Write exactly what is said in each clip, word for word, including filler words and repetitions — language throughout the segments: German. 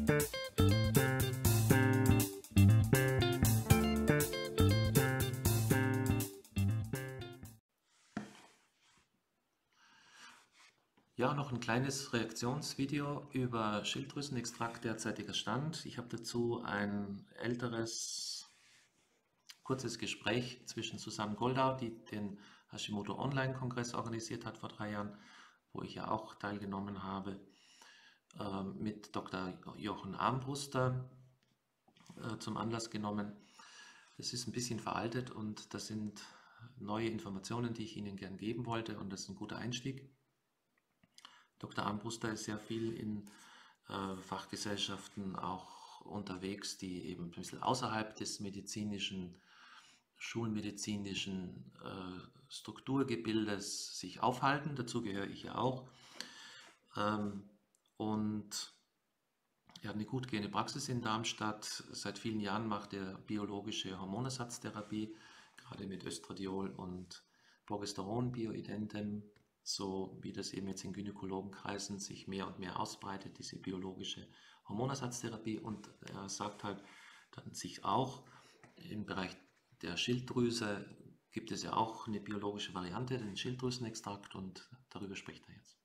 Ja, noch ein kleines Reaktionsvideo über Schilddrüsenextrakt, derzeitiger Stand. Ich habe dazu ein älteres, kurzes Gespräch zwischen Susanne Goldau, die den Hashimoto Online-Kongress organisiert hat vor drei Jahren, wo ich ja auch teilgenommen habe, äh, mit Doktor Jochen Armbruster äh, zum Anlass genommen. Das ist ein bisschen veraltet und das sind neue Informationen, die ich Ihnen gern geben wollte, und das ist ein guter Einstieg. Doktor Armbruster ist sehr viel in äh, Fachgesellschaften auch unterwegs, die eben ein bisschen außerhalb des medizinischen, schulmedizinischen äh, Strukturgebildes sich aufhalten. Dazu gehöre ich ja auch. Ähm, und er hat eine gut gehende Praxis in Darmstadt. Seit vielen Jahren macht er biologische Hormonersatztherapie, gerade mit Östradiol und Progesteron, Bioidentem, so wie das eben jetzt in Gynäkologenkreisen sich mehr und mehr ausbreitet, diese biologische Hormonersatztherapie. Und er sagt halt dann sich auch, im Bereich der Schilddrüse gibt es ja auch eine biologische Variante, den Schilddrüsenextrakt, und darüber spricht er jetzt.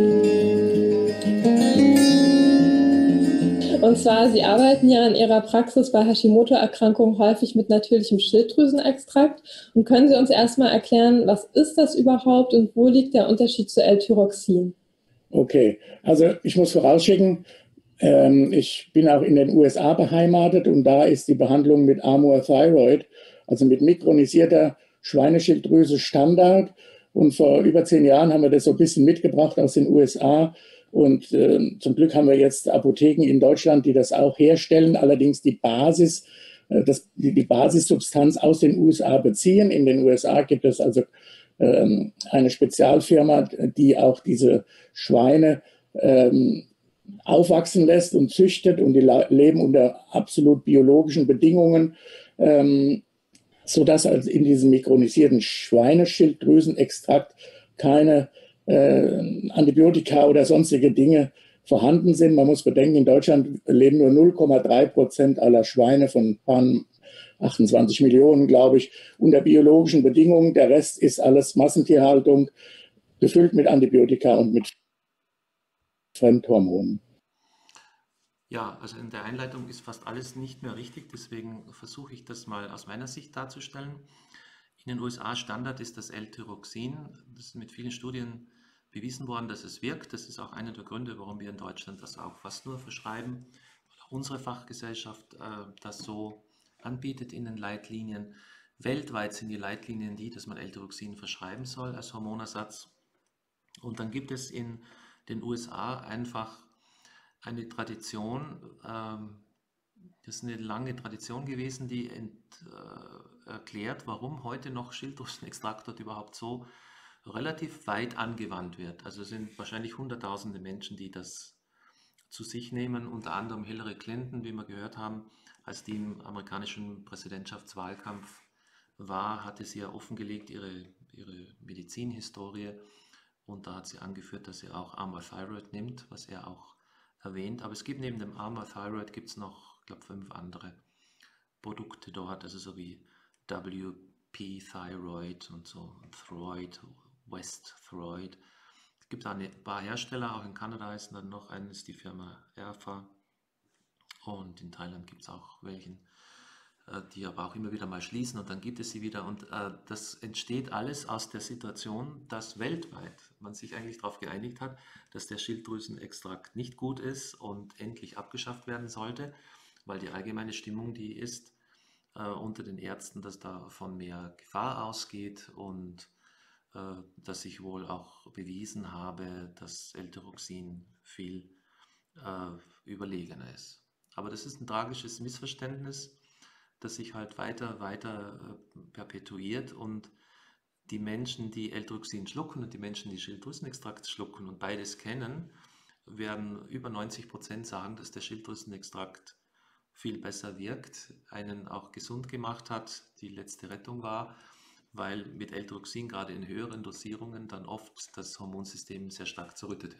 Und zwar, Sie arbeiten ja in Ihrer Praxis bei Hashimoto-Erkrankungen häufig mit natürlichem Schilddrüsenextrakt. Und können Sie uns erstmal erklären, was ist das überhaupt und wo liegt der Unterschied zu L-Tyroxin? Okay, also ich muss vorausschicken, ähm, ich bin auch in den U S A beheimatet, und da ist die Behandlung mit Amur Thyroid, also mit mikronisierter Schweineschilddrüse, Standard. Und vor über zehn Jahren haben wir das so ein bisschen mitgebracht aus den U S A. Und äh, zum Glück haben wir jetzt Apotheken in Deutschland, die das auch herstellen, allerdings die Basis, äh, das, die, die Basissubstanz aus den U S A beziehen. In den U S A gibt es also ähm, eine Spezialfirma, die auch diese Schweine ähm, aufwachsen lässt und züchtet, und die leben unter absolut biologischen Bedingungen, ähm, sodass also in diesem mikronisierten Schweineschilddrüsenextrakt keine äh, Antibiotika oder sonstige Dinge vorhanden sind. Man muss bedenken, in Deutschland leben nur null Komma drei Prozent aller Schweine von achtundzwanzig Millionen, glaube ich, unter biologischen Bedingungen. Der Rest ist alles Massentierhaltung, gefüllt mit Antibiotika und mit Fremdhormonen. Ja, also in der Einleitung ist fast alles nicht mehr richtig, deswegen versuche ich das mal aus meiner Sicht darzustellen. In den U S A Standard ist das L-Tyroxin. Das ist mit vielen Studien bewiesen worden, dass es wirkt. Das ist auch einer der Gründe, warum wir in Deutschland das auch fast nur verschreiben, weil auch unsere Fachgesellschaft äh, das so anbietet in den Leitlinien. Weltweit sind die Leitlinien die, dass man L-Tyroxin verschreiben soll als Hormonersatz. Und dann gibt es in den U S A einfach eine Tradition, ähm, das ist eine lange Tradition gewesen, die ent, äh, erklärt, warum heute noch Schilddrüsenextrakt dort überhaupt so relativ weit angewandt wird. Also es sind wahrscheinlich hunderttausende Menschen, die das zu sich nehmen, unter anderem Hillary Clinton, wie wir gehört haben, als die im amerikanischen Präsidentschaftswahlkampf war, hatte sie ja offengelegt ihre, ihre Medizinhistorie, und da hat sie angeführt, dass sie auch Amur Thyroid nimmt, was er auch erwähnt. Aber es gibt neben dem Amur Thyroid gibt es noch, ich glaube, fünf andere Produkte dort, also so wie W P Thyroid und so, Throid, West Throid. Es gibt da ein paar Hersteller, auch in Kanada ist dann noch eines, die Firma Erfa, und in Thailand gibt es auch welchen, die aber auch immer wieder mal schließen, und dann gibt es sie wieder, und äh, das entsteht alles aus der Situation, dass weltweit man sich eigentlich darauf geeinigt hat, dass der Schilddrüsenextrakt nicht gut ist und endlich abgeschafft werden sollte, weil die allgemeine Stimmung die ist äh, unter den Ärzten, dass da von mehr Gefahr ausgeht, und äh, dass ich wohl auch bewiesen habe, dass L-Tyroxin viel äh, überlegener ist. Aber das ist ein tragisches Missverständnis, das sich halt weiter, weiter äh, perpetuiert, und die Menschen, die L-Tyroxin schlucken, und die Menschen, die Schilddrüsenextrakt schlucken und beides kennen, werden über neunzig Prozent sagen, dass der Schilddrüsenextrakt viel besser wirkt, einen auch gesund gemacht hat, die letzte Rettung war, weil mit L-Tyroxin gerade in höheren Dosierungen dann oft das Hormonsystem sehr stark zerrüttet wird.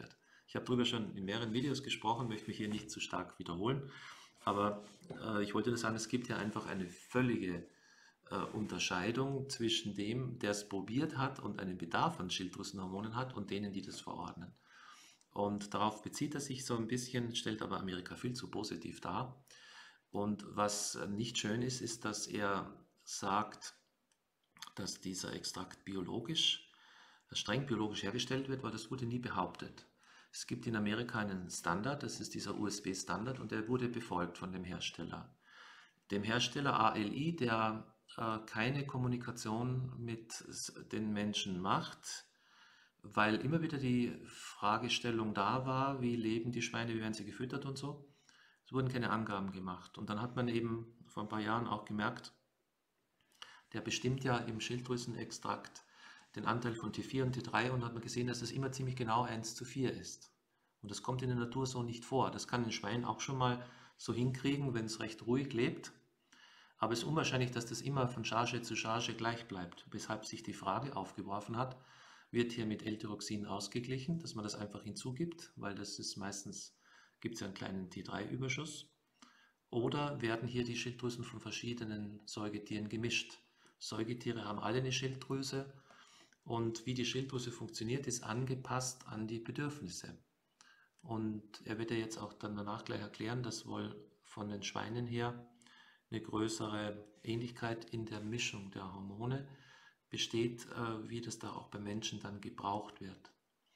Ich habe darüber schon in mehreren Videos gesprochen, möchte mich hier nicht zu stark wiederholen, aber äh, ich wollte nur sagen, es gibt ja einfach eine völlige äh, Unterscheidung zwischen dem, der es probiert hat und einen Bedarf an Schilddrüsenhormonen hat und denen, die das verordnen. Und darauf bezieht er sich so ein bisschen, stellt aber Amerika viel zu positiv dar. Und was nicht schön ist, ist, dass er sagt, dass dieser Extrakt biologisch, streng biologisch hergestellt wird, weil das wurde nie behauptet. Es gibt in Amerika einen Standard, das ist dieser U S B-Standard, und der wurde befolgt von dem Hersteller. Dem Hersteller A L I, der äh, keine Kommunikation mit den Menschen macht, weil immer wieder die Fragestellung da war, wie leben die Schweine, wie werden sie gefüttert und so. Es wurden keine Angaben gemacht. Und dann hat man eben vor ein paar Jahren auch gemerkt, der bestimmt ja im Schilddrüsenextrakt den Anteil von T vier und T drei, und hat man gesehen, dass das immer ziemlich genau eins zu vier ist. Und das kommt in der Natur so nicht vor. Das kann ein Schwein auch schon mal so hinkriegen, wenn es recht ruhig lebt. Aber es ist unwahrscheinlich, dass das immer von Charge zu Charge gleich bleibt, weshalb sich die Frage aufgeworfen hat, wird hier mit L-Tyroxin ausgeglichen, dass man das einfach hinzugibt, weil das ist meistens, gibt es ja einen kleinen T drei Überschuss, oder werden hier die Schilddrüsen von verschiedenen Säugetieren gemischt. Säugetiere haben alle eine Schilddrüse, und wie die Schilddrüse funktioniert, ist angepasst an die Bedürfnisse. Und er wird ja jetzt auch dann danach gleich erklären, dass wohl von den Schweinen her eine größere Ähnlichkeit in der Mischung der Hormone besteht, äh, wie das da auch bei Menschen dann gebraucht wird.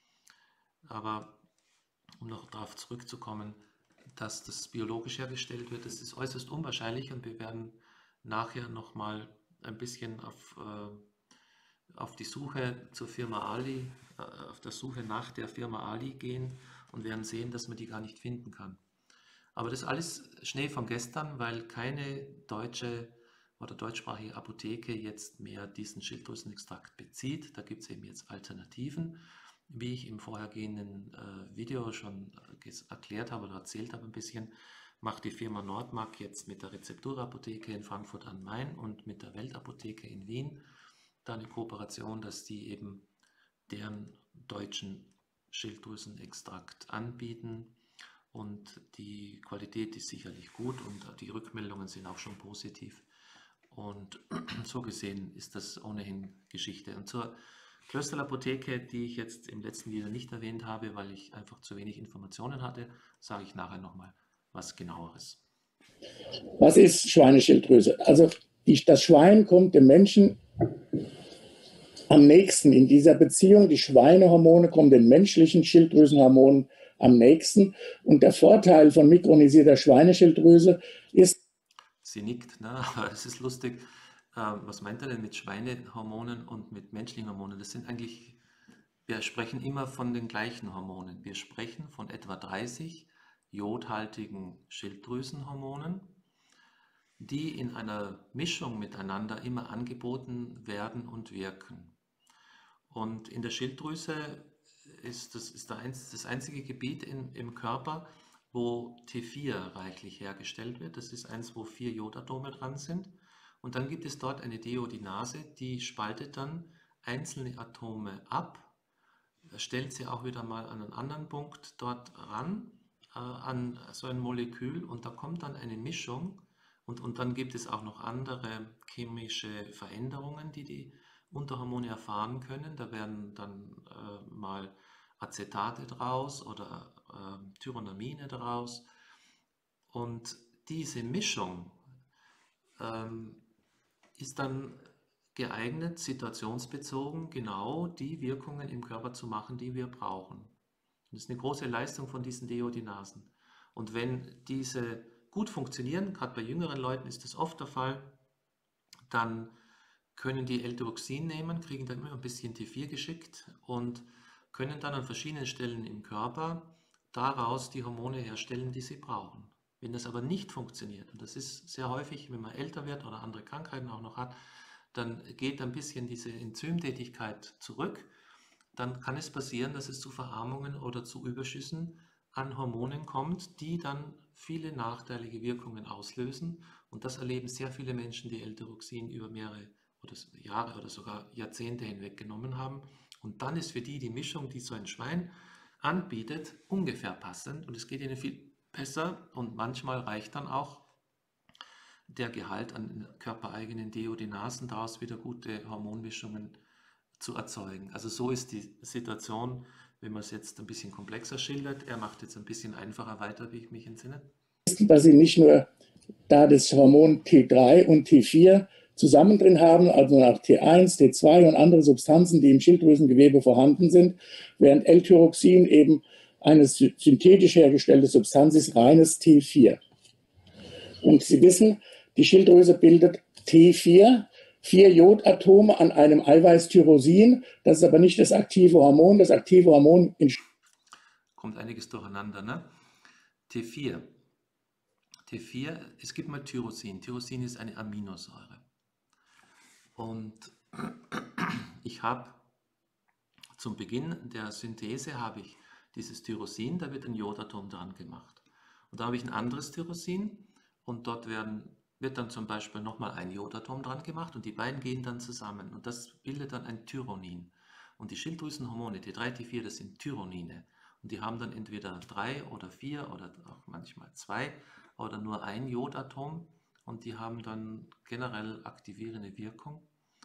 Aber um noch darauf zurückzukommen, dass das biologisch hergestellt wird, das ist äußerst unwahrscheinlich, und wir werden nachher nochmal ein bisschen auf, äh, auf die Suche zur Firma Ali, äh, auf der Suche nach der Firma Ali gehen und werden sehen, dass man die gar nicht finden kann. Aber das ist alles Schnee von gestern, weil keine deutsche oder deutschsprachige Apotheke jetzt mehr diesen Schilddrüsenextrakt bezieht. Da gibt es eben jetzt Alternativen, wie ich im vorhergehenden äh, Video schon äh, erklärt habe oder erzählt habe ein bisschen, macht die Firma Nordmark jetzt mit der Rezepturapotheke in Frankfurt am Main und mit der Weltapotheke in Wien da eine Kooperation, dass die eben deren deutschen Schilddrüsenextrakt anbieten. Und die Qualität ist sicherlich gut und die Rückmeldungen sind auch schon positiv. Und so gesehen ist das ohnehin Geschichte. Und zur Klösterl-Apotheke, die ich jetzt im letzten Video nicht erwähnt habe, weil ich einfach zu wenig Informationen hatte, sage ich nachher nochmal was Genaueres. Was ist Schweineschilddrüse? Also die, das Schwein kommt dem Menschen am nächsten in dieser Beziehung. Die Schweinehormone kommen den menschlichen Schilddrüsenhormonen am nächsten. Und der Vorteil von mikronisierter Schweineschilddrüse ist... Sie nickt, ne? Aber es ist lustig. Was meint er denn mit Schweinehormonen und mit menschlichen Hormonen? Das sind eigentlich, wir sprechen immer von den gleichen Hormonen. Wir sprechen von etwa dreißig jodhaltigen Schilddrüsenhormonen, die in einer Mischung miteinander immer angeboten werden und wirken. Und in der Schilddrüse ist das, ist das einzige Gebiet in, im Körper, wo T vier reichlich hergestellt wird. Das ist eins, wo vier Jodatome dran sind. Und dann gibt es dort eine Deodinase, die spaltet dann einzelne Atome ab, stellt sie auch wieder mal an einen anderen Punkt dort ran, äh, an so ein Molekül, und da kommt dann eine Mischung, und, und dann gibt es auch noch andere chemische Veränderungen, die die Unterhormone erfahren können. Da werden dann äh, mal Acetate draus oder äh, Tyronamine draus, und diese Mischung ähm, ist dann geeignet, situationsbezogen genau die Wirkungen im Körper zu machen, die wir brauchen. Und das ist eine große Leistung von diesen Deodinasen. Und wenn diese gut funktionieren, gerade bei jüngeren Leuten ist das oft der Fall, dann können die L-Tyroxin nehmen, kriegen dann immer ein bisschen T vier geschickt und können dann an verschiedenen Stellen im Körper daraus die Hormone herstellen, die sie brauchen. Wenn das aber nicht funktioniert, und das ist sehr häufig, wenn man älter wird oder andere Krankheiten auch noch hat, dann geht ein bisschen diese Enzymtätigkeit zurück. Dann kann es passieren, dass es zu Verarmungen oder zu Überschüssen an Hormonen kommt, die dann viele nachteilige Wirkungen auslösen. Und das erleben sehr viele Menschen, die L-Tyroxin über mehrere oder Jahre oder sogar Jahrzehnte hinweg genommen haben. Und dann ist für die die Mischung, die so ein Schwein anbietet, ungefähr passend und es geht ihnen viel besser und manchmal reicht dann auch der Gehalt an körpereigenen Deodenasen, daraus wieder gute Hormonmischungen zu erzeugen. Also so ist die Situation, wenn man es jetzt ein bisschen komplexer schildert. Er macht jetzt ein bisschen einfacher weiter, wie ich mich entsinne. Dass sie nicht nur da das Hormon T drei und T vier zusammen drin haben, also auch T eins, T zwei und andere Substanzen, die im Schilddrüsengewebe vorhanden sind, während L-Tyroxin eben eine synthetisch hergestellte Substanz ist, reines T vier. Und Sie wissen, die Schilddrüse bildet T vier, vier Jodatome an einem Eiweiß Tyrosin. Das ist aber nicht das aktive Hormon. Das aktive Hormon kommt einiges durcheinander, ne? T vier. T vier, es gibt mal Tyrosin. Tyrosin ist eine Aminosäure. Und ich habe zum Beginn der Synthese habe ich dieses Tyrosin, da wird ein Jodatom dran gemacht. Und da habe ich ein anderes Tyrosin und dort werden, wird dann zum Beispiel nochmal ein Jodatom dran gemacht und die beiden gehen dann zusammen und das bildet dann ein Tyronin. Und die Schilddrüsenhormone, T drei, T vier, das sind Tyronine. Und die haben dann entweder drei oder vier oder auch manchmal zwei oder nur ein Jodatom und die haben dann generell aktivierende Wirkung.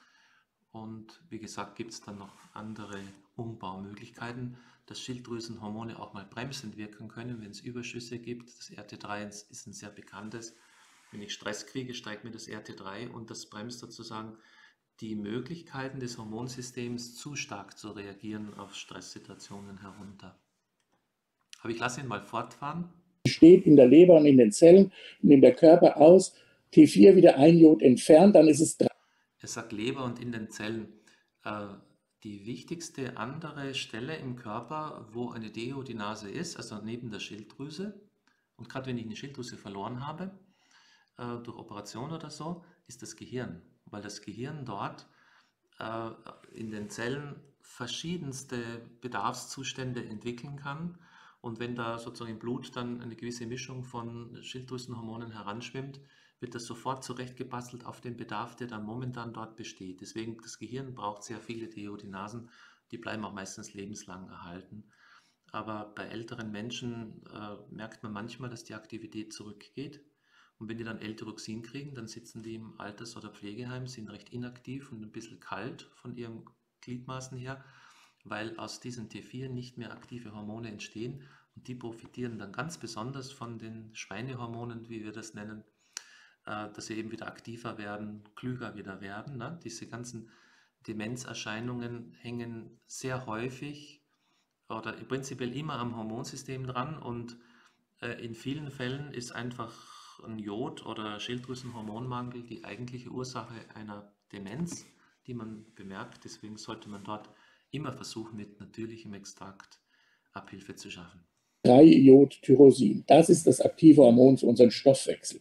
Und wie gesagt, gibt es dann noch andere Umbaumöglichkeiten, dass Schilddrüsenhormone auch mal bremsend wirken können, wenn es Überschüsse gibt. Das R T drei ist ein sehr bekanntes. Wenn ich Stress kriege, steigt mir das R T drei und das bremst sozusagen die Möglichkeiten des Hormonsystems, zu stark zu reagieren auf Stresssituationen herunter. Aber ich lasse ihn mal fortfahren. Steht in der Leber und in den Zellen und in der Körper aus, T vier wieder ein Jod entfernt, dann ist es drei. Er sagt Leber und in den Zellen. Äh, die wichtigste andere Stelle im Körper, wo eine Deodenase ist, also neben der Schilddrüse, und gerade wenn ich eine Schilddrüse verloren habe, äh, durch Operation oder so, ist das Gehirn, weil das Gehirn dort äh, in den Zellen verschiedenste Bedarfszustände entwickeln kann. Und wenn da sozusagen im Blut dann eine gewisse Mischung von Schilddrüsenhormonen heranschwimmt, wird das sofort zurechtgebastelt auf den Bedarf, der dann momentan dort besteht. Deswegen, das Gehirn braucht sehr viele Deodenasen, die bleiben auch meistens lebenslang erhalten. Aber bei älteren Menschen äh, merkt man manchmal, dass die Aktivität zurückgeht. Und wenn die dann L-Tyroxin kriegen, dann sitzen die im Alters- oder Pflegeheim, sind recht inaktiv und ein bisschen kalt von ihren Gliedmaßen her, weil aus diesen T vier nicht mehr aktive Hormone entstehen und die profitieren dann ganz besonders von den Schweinehormonen, wie wir das nennen, dass sie eben wieder aktiver werden, klüger wieder werden. Ne? Diese ganzen Demenzerscheinungen hängen sehr häufig oder prinzipiell immer am Hormonsystem dran und in vielen Fällen ist einfach ein Jod- oder Schilddrüsenhormonmangel die eigentliche Ursache einer Demenz, die man bemerkt. Deswegen sollte man dort immer versuchen, mit natürlichem Extrakt Abhilfe zu schaffen. drei Jod Tyrosin, das ist das aktive Hormon für unseren Stoffwechsel.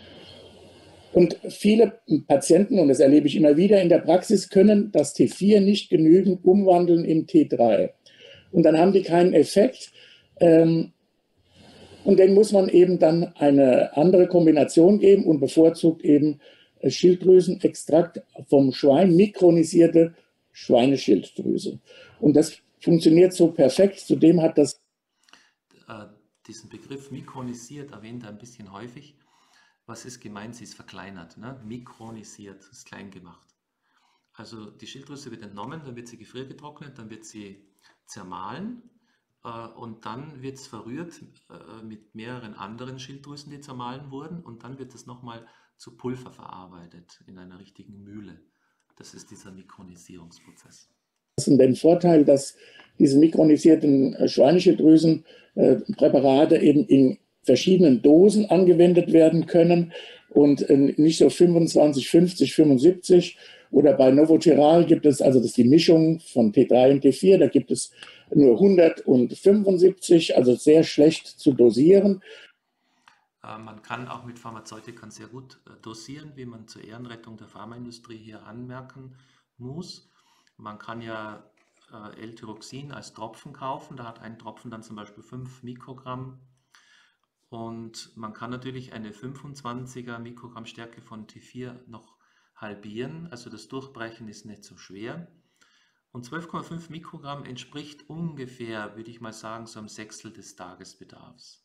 Und viele Patienten, und das erlebe ich immer wieder in der Praxis, können das T vier nicht genügend umwandeln in T drei. Und dann haben die keinen Effekt. Und denen muss man eben dann eine andere Kombination geben und bevorzugt eben Schilddrüsenextrakt vom Schwein, mikronisierte Schweineschilddrüse. Und das funktioniert so perfekt. Zudem hat das... Äh, diesen Begriff mikronisiert erwähnt er ein bisschen häufig. Was ist gemeint? Sie ist verkleinert, ne? Mikronisiert, ist klein gemacht. Also die Schilddrüse wird entnommen, dann wird sie gefriergetrocknet, dann wird sie zermahlen äh, und dann wird es verrührt äh, mit mehreren anderen Schilddrüsen, die zermahlen wurden und dann wird es nochmal zu Pulver verarbeitet in einer richtigen Mühle. Das ist dieser Mikronisierungsprozess. Den Vorteil, dass diese mikronisierten Schweineschilddrüsenpräparate eben in verschiedenen Dosen angewendet werden können und nicht so fünfundzwanzig, fünfzig, fünfundsiebzig oder bei Novoteral gibt es, also das ist die Mischung von T drei und T vier, da gibt es nur hundertfünfundsiebzig, also sehr schlecht zu dosieren. Man kann auch mit Pharmazeutikern sehr gut dosieren, wie man zur Ehrenrettung der Pharmaindustrie hier anmerken muss. Man kann ja L-Tyroxin als Tropfen kaufen, da hat ein Tropfen dann zum Beispiel fünf Mikrogramm. Und man kann natürlich eine fünfundzwanziger Mikrogramm Stärke von T vier noch halbieren, also das Durchbrechen ist nicht so schwer. Und zwölf Komma fünf Mikrogramm entspricht ungefähr, würde ich mal sagen, so einem Sechstel des Tagesbedarfs.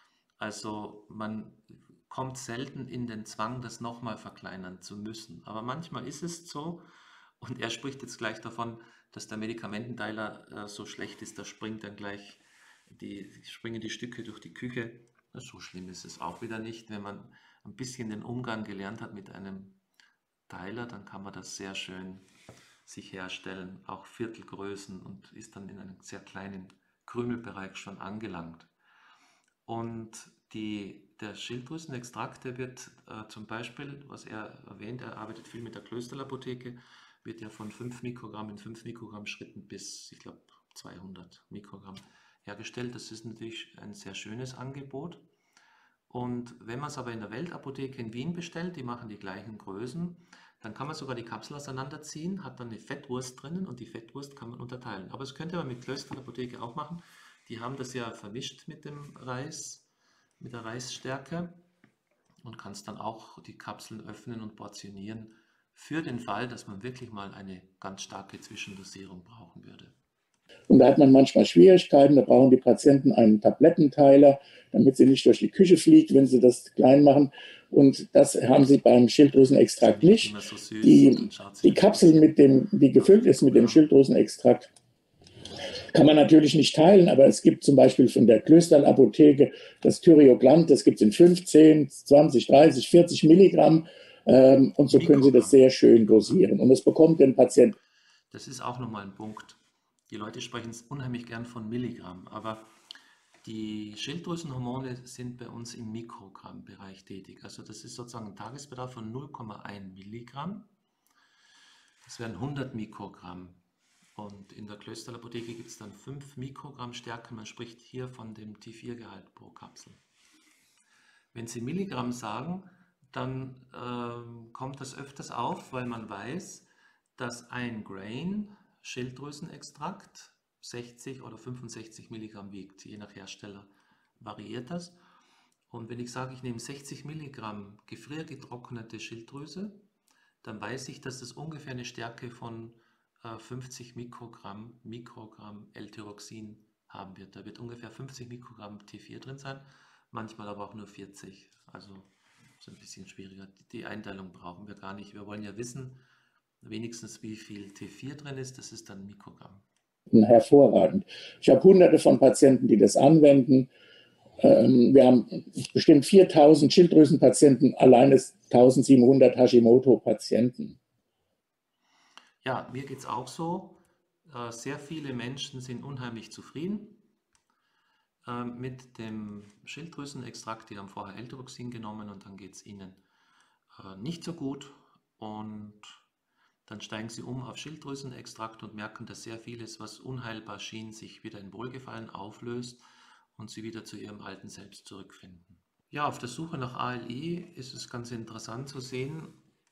Also man kommt selten in den Zwang, das nochmal verkleinern zu müssen. Aber manchmal ist es so. Und er spricht jetzt gleich davon, dass der Medikamententeiler äh, so schlecht ist, da springt dann gleich die, springen die Stücke durch die Küche. Na, so schlimm ist es auch wieder nicht. Wenn man ein bisschen den Umgang gelernt hat mit einem Teiler, dann kann man das sehr schön sich herstellen, auch Viertelgrößen, und ist dann in einem sehr kleinen Krümelbereich schon angelangt. Und die, der Schilddrüsenextrakt, der wird äh, zum Beispiel, was er erwähnt, er arbeitet viel mit der Klösterl-Apotheke, wird ja von fünf Mikrogramm in fünf Mikrogramm Schritten bis, ich glaube, zweihundert Mikrogramm hergestellt. Das ist natürlich ein sehr schönes Angebot. Und wenn man es aber in der Weltapotheke in Wien bestellt, die machen die gleichen Größen, dann kann man sogar die Kapsel auseinanderziehen, hat dann eine Fettwurst drinnen und die Fettwurst kann man unterteilen. Aber das könnte man mit Klösterl-Apotheke auch machen. Die haben das ja vermischt mit dem Reis, mit der Reisstärke, und kannst dann auch die Kapseln öffnen und portionieren für den Fall, dass man wirklich mal eine ganz starke Zwischendosierung brauchen würde. Und da hat man manchmal Schwierigkeiten, da brauchen die Patienten einen Tablettenteiler, damit sie nicht durch die Küche fliegt, wenn sie das klein machen. Und das haben sie beim Schilddrüsenextrakt nicht. So die, die Kapsel, mit dem, die gefüllt ist mit dem Schilddrüsenextrakt, kann man natürlich nicht teilen, aber es gibt zum Beispiel von der Klösterl-Apotheke das Thyrioglant, das gibt es in fünfzehn, zwanzig, dreißig, vierzig Milligramm. Ähm, und so Mikrogramm. Können Sie das sehr schön dosieren. Und das bekommt den Patienten. Das ist auch nochmal ein Punkt. Die Leute sprechen unheimlich gern von Milligramm, aber die Schilddrüsenhormone sind bei uns im Mikrogrammbereich tätig. Also das ist sozusagen ein Tagesbedarf von null Komma eins Milligramm. Das wären hundert Mikrogramm. Und in der Klösterl-Apotheke gibt es dann fünf Mikrogramm Stärke. Man spricht hier von dem T vier Gehalt pro Kapsel. Wenn Sie Milligramm sagen, dann äh, kommt das öfters auf, weil man weiß, dass ein Grain Schilddrüsenextrakt sechzig oder fünfundsechzig Milligramm wiegt. Je nach Hersteller variiert das. Und wenn ich sage, ich nehme sechzig Milligramm gefriergetrocknete Schilddrüse, dann weiß ich, dass das ungefähr eine Stärke von äh, fünfzig Mikrogramm, Mikrogramm L-Tyroxin haben wird. Da wird ungefähr fünfzig Mikrogramm T vier drin sein, manchmal aber auch nur vierzig. Also ist ein bisschen schwieriger. Die Einteilung brauchen wir gar nicht. Wir wollen ja wissen, wenigstens wie viel T vier drin ist, das ist dann Mikrogramm. Hervorragend. Ich habe hunderte von Patienten, die das anwenden. Ähm, wir haben bestimmt viertausend Schilddrüsenpatienten, allein ist eintausendsiebenhundert Hashimoto-Patienten. Ja, mir geht es auch so. Äh, sehr viele Menschen sind unheimlich zufrieden äh, mit dem Schilddrüsenextrakt. Die haben vorher L-Tyroxin genommen und dann geht es ihnen äh, nicht so gut. Und dann steigen sie um auf Schilddrüsenextrakt und merken, dass sehr vieles, was unheilbar schien, sich wieder in Wohlgefallen auflöst und sie wieder zu ihrem alten Selbst zurückfinden. Ja, auf der Suche nach A L I ist es ganz interessant zu sehen,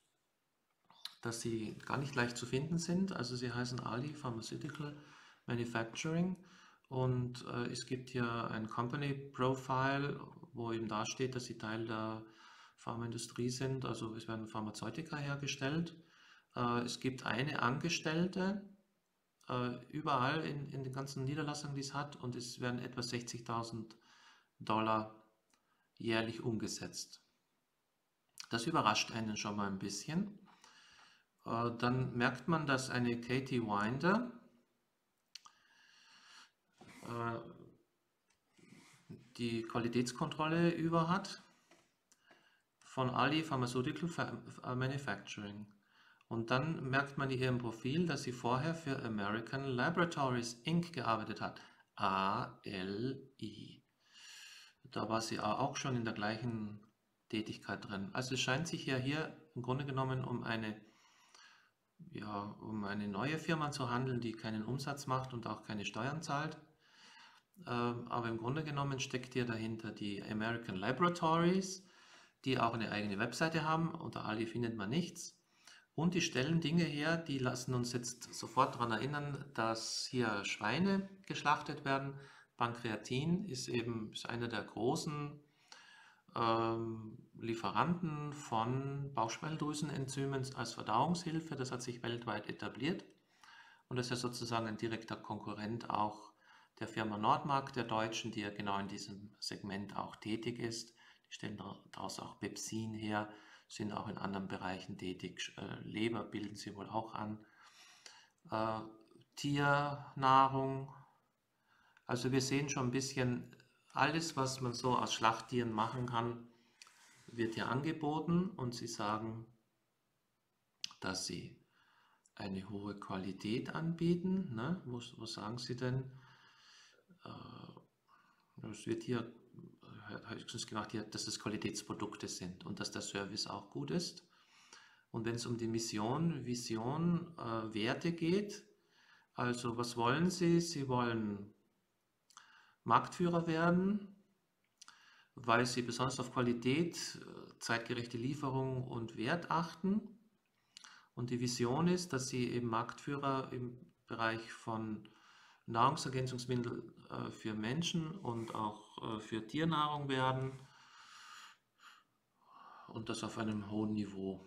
dass sie gar nicht leicht zu finden sind. Also sie heißen A L I Pharmaceutical Manufacturing, und äh, es gibt hier ein Company Profile, wo eben da steht, dass sie Teil der Pharmaindustrie sind. Also es werden Pharmazeutika hergestellt. Es gibt eine Angestellte äh, überall in, in den ganzen Niederlassungen, die es hat, und es werden etwa sechzigtausend Dollar jährlich umgesetzt. Das überrascht einen schon mal ein bisschen. Äh, dann merkt man, dass eine Katie Winder äh, die Qualitätskontrolle über hat von A L I Pharmaceutical Manufacturing. Und dann merkt man in ihrem Profil, dass sie vorher für American Laboratories Incorporated gearbeitet hat. A L I. Da war sie auch schon in der gleichen Tätigkeit drin. Also es scheint sich ja hier im Grunde genommen um eine, ja, um eine neue Firma zu handeln, die keinen Umsatz macht und auch keine Steuern zahlt. Aber im Grunde genommen steckt hier dahinter die American Laboratories, die auch eine eigene Webseite haben. Unter A L I findet man nichts. Und die stellen Dinge her, die lassen uns jetzt sofort daran erinnern, dass hier Schweine geschlachtet werden. Pankreatin ist eben ist einer der großen ähm, Lieferanten von Bauchspeicheldrüsenenzymen als Verdauungshilfe. Das hat sich weltweit etabliert. Und das ist ja sozusagen ein direkter Konkurrent auch der Firma Nordmark, der Deutschen, die ja genau in diesem Segment auch tätig ist. Die stellen daraus auch Pepsin her, sind auch in anderen Bereichen tätig. Äh, Leber bilden sie wohl auch an. Äh, Tiernahrung. Also wir sehen schon ein bisschen, alles, was man so aus Schlachttieren machen kann, wird hier angeboten, und sie sagen, dass sie eine hohe Qualität anbieten. Ne? Wo, wo sagen sie denn? Äh, es wird hier höchstens gemacht, hier, dass es Qualitätsprodukte sind und dass der Service auch gut ist. Und wenn es um die Mission, Vision, äh, Werte geht, also was wollen sie? Sie wollen Marktführer werden, weil sie besonders auf Qualität, zeitgerechte Lieferung und Wert achten. Und die Vision ist, dass sie eben Marktführer im Bereich von Nahrungsergänzungsmitteln äh, für Menschen und auch äh, für Tiernahrung werden, und das auf einem hohen Niveau.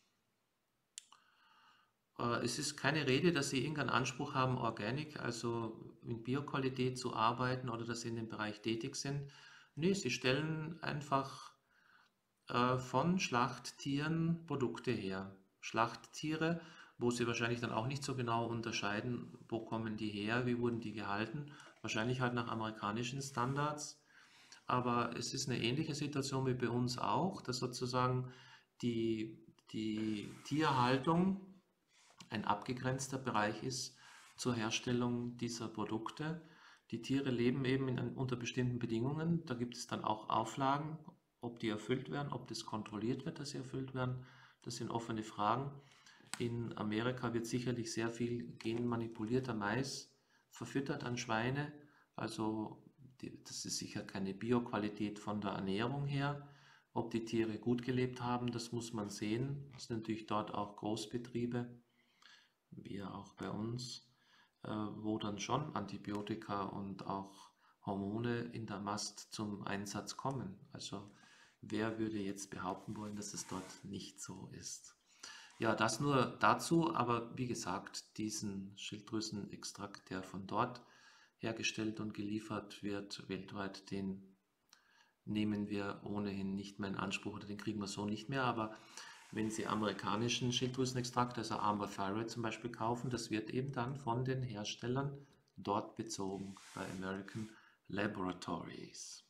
Äh, es ist keine Rede, dass sie irgendeinen Anspruch haben, Organic, also in Bioqualität zu arbeiten, oder dass sie in dem Bereich tätig sind. Nee, sie stellen einfach äh, von Schlachttieren Produkte her. Schlachttiere, wo sie wahrscheinlich dann auch nicht so genau unterscheiden, wo kommen die her, wie wurden die gehalten. Wahrscheinlich halt nach amerikanischen Standards. Aber es ist eine ähnliche Situation wie bei uns auch, dass sozusagen die, die Tierhaltung ein abgegrenzter Bereich ist zur Herstellung dieser Produkte. Die Tiere leben eben in, unter bestimmten Bedingungen. Da gibt es dann auch Auflagen, ob die erfüllt werden, ob das kontrolliert wird, dass sie erfüllt werden. Das sind offene Fragen. In Amerika wird sicherlich sehr viel genmanipulierter Mais verfüttert an Schweine. Also die, das ist sicher keine Bioqualität von der Ernährung her. Ob die Tiere gut gelebt haben, das muss man sehen. Es sind natürlich dort auch Großbetriebe, wie ja auch bei uns, äh, wo dann schon Antibiotika und auch Hormone in der Mast zum Einsatz kommen. Also wer würde jetzt behaupten wollen, dass es dort nicht so ist? Ja, das nur dazu, aber wie gesagt, diesen Schilddrüsenextrakt, der von dort hergestellt und geliefert wird, weltweit, den nehmen wir ohnehin nicht mehr in Anspruch, oder den kriegen wir so nicht mehr. Aber wenn Sie amerikanischen Schilddrüsenextrakt, also Armour Thyroid zum Beispiel, kaufen, das wird eben dann von den Herstellern dort bezogen, bei American Laboratories.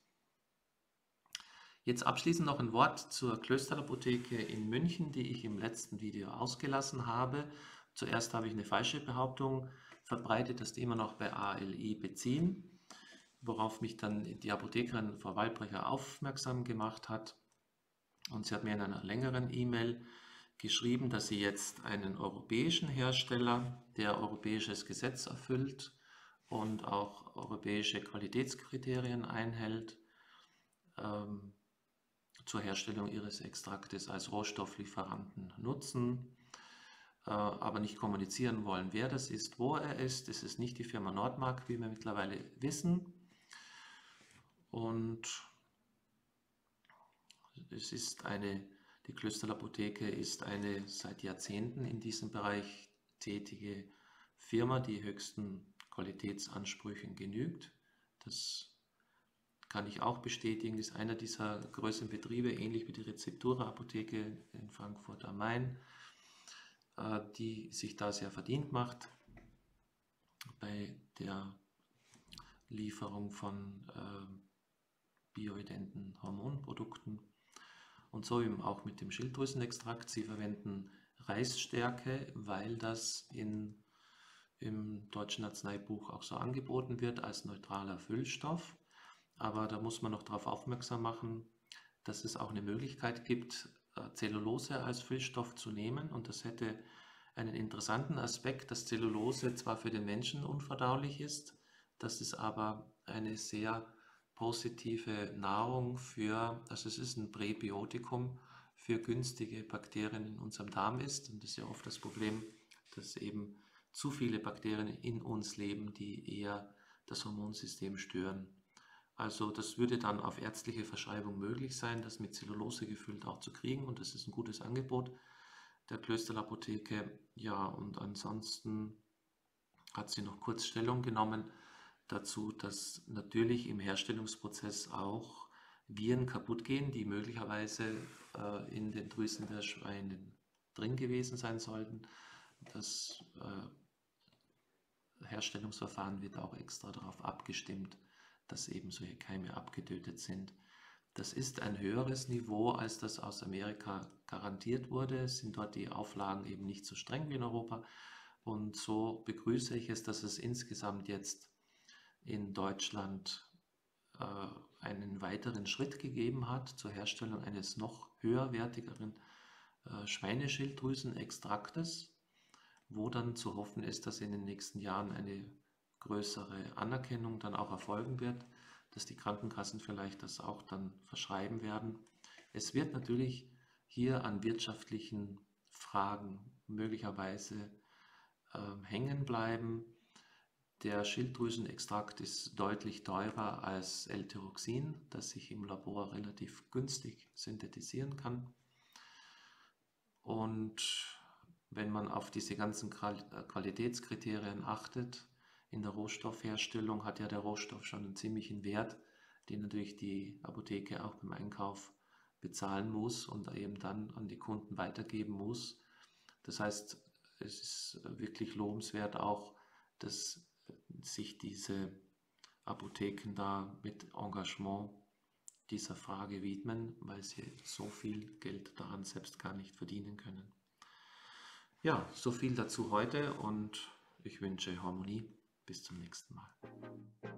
Jetzt abschließend noch ein Wort zur Klösterl-Apotheke in München, die ich im letzten Video ausgelassen habe. Zuerst habe ich eine falsche Behauptung verbreitet, dass die immer noch bei A L I beziehen, worauf mich dann die Apothekerin Frau Waldbrecher aufmerksam gemacht hat. Und sie hat mir in einer längeren E-Mail geschrieben, dass sie jetzt einen europäischen Hersteller, der europäisches Gesetz erfüllt und auch europäische Qualitätskriterien einhält, ähm, zur Herstellung ihres Extraktes als Rohstofflieferanten nutzen, äh, aber nicht kommunizieren wollen, wer das ist, wo er ist. Es ist nicht die Firma Nordmark, wie wir mittlerweile wissen. Und es ist eine, die Klösterl-Apotheke ist eine seit Jahrzehnten in diesem Bereich tätige Firma, die höchsten Qualitätsansprüchen genügt. Das kann ich auch bestätigen, ist einer dieser größeren Betriebe, ähnlich wie die Rezeptura-Apotheke in Frankfurt am Main, die sich da sehr verdient macht bei der Lieferung von bioidenten Hormonprodukten. Und so eben auch mit dem Schilddrüsenextrakt. Sie verwenden Reisstärke, weil das in, im deutschen Arzneibuch auch so angeboten wird als neutraler Füllstoff. Aber da muss man noch darauf aufmerksam machen, dass es auch eine Möglichkeit gibt, Zellulose als Füllstoff zu nehmen. Und das hätte einen interessanten Aspekt, dass Zellulose zwar für den Menschen unverdaulich ist, dass es aber eine sehr positive Nahrung für, also es ist ein Präbiotikum für günstige Bakterien in unserem Darm ist. Und das ist ja oft das Problem, dass eben zu viele Bakterien in uns leben, die eher das Hormonsystem stören. Also das würde dann auf ärztliche Verschreibung möglich sein, das mit Zellulose gefüllt auch zu kriegen, und das ist ein gutes Angebot der Klösterl-Apotheke. Ja, und ansonsten hat sie noch kurz Stellung genommen dazu, dass natürlich im Herstellungsprozess auch Viren kaputt gehen, die möglicherweise äh, in den Drüsen der Schweine drin gewesen sein sollten. Das äh, Herstellungsverfahren wird auch extra darauf abgestimmt, dass eben solche Keime abgetötet sind. Das ist ein höheres Niveau, als das aus Amerika garantiert wurde. Es sind dort die Auflagen eben nicht so streng wie in Europa. Und so begrüße ich es, dass es insgesamt jetzt in Deutschland äh, einen weiteren Schritt gegeben hat zur Herstellung eines noch höherwertigeren äh, Schweineschilddrüsenextraktes, wo dann zu hoffen ist, dass in den nächsten Jahren eine größere Anerkennung dann auch erfolgen wird, dass die Krankenkassen vielleicht das auch dann verschreiben werden. Es wird natürlich hier an wirtschaftlichen Fragen möglicherweise äh, hängen bleiben. Der Schilddrüsenextrakt ist deutlich teurer als L-Tyroxin, das sich im Labor relativ günstig synthetisieren kann. Und wenn man auf diese ganzen Qualitätskriterien achtet, in der Rohstoffherstellung hat ja der Rohstoff schon einen ziemlichen Wert, den natürlich die Apotheke auch beim Einkauf bezahlen muss und eben dann an die Kunden weitergeben muss. Das heißt, es ist wirklich lobenswert auch, dass sich diese Apotheken da mit Engagement dieser Frage widmen, weil sie so viel Geld daran selbst gar nicht verdienen können. Ja, so viel dazu heute und ich wünsche Harmonie. Bis zum nächsten Mal.